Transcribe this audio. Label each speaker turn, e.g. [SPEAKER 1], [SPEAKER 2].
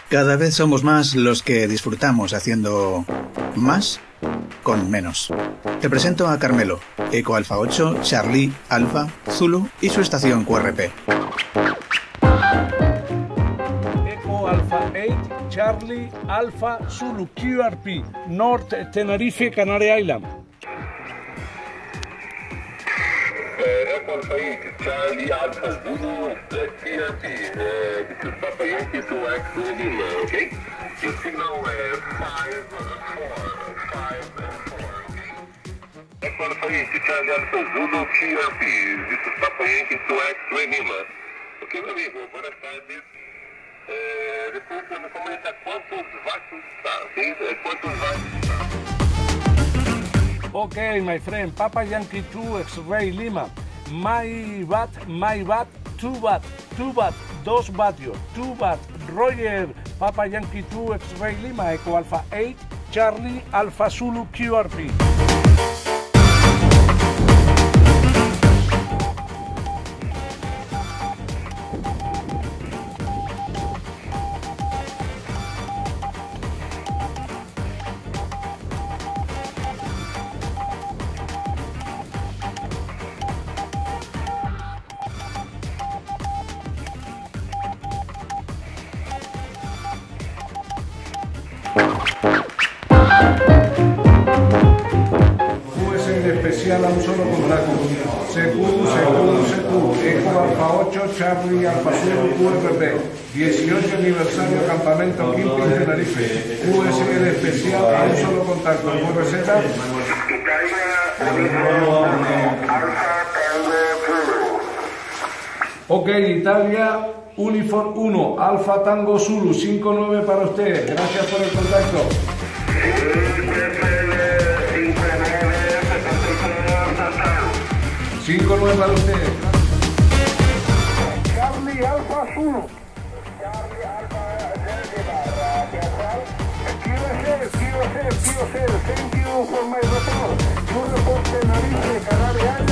[SPEAKER 1] Cada vez somos más los que disfrutamos haciendo más con menos. Te presento a Carmelo, Eco Alfa 8, Charlie, Alfa, Zulu y su estación QRP.
[SPEAKER 2] Eco Alfa 8, Charlie, Alfa, Zulu, QRP, North Tenerife, Canary Island.
[SPEAKER 3] Eco Alfa 8, Charlie, Alfa, Zulu, QRP. This is Papa Yankee to X Lima, okay? Your signal 5, 4, 5, and 4, okay? Eco Alfa 8, Charlie, Alfa, Zulu, QRP. This is Papa Yankee to X Lima. Ok, meu amigo, buenas tardes. Depois você me comenta quantos watts está, ok? Quantos watts está.
[SPEAKER 2] Okay, my friend, Papa Yankee 2 X-Ray Lima. My bat, 2 bat, 2 vatios, 2 bat, Roger, Papa Yankee 2 X-Ray Lima, Eco Alfa 8, Charlie, Alfa Zulu, QRP. Especial a un solo contrato. Secu, Eco Alfa 8, Charlie, Alfa Zulu, QRP. 18 aniversario campamento Camping Tenerife. QSL especial a un solo contacto. ¿Por receta? Ok, Italia, Uniform 1, Alfa Tango Zulu, 5-9 para usted. Gracias por el contacto. 5-9 para usted.
[SPEAKER 3] Charlie Alfa Zulu. Charlie Alfa QSL. Thank you for my report. You report Tenerife, Canary Island.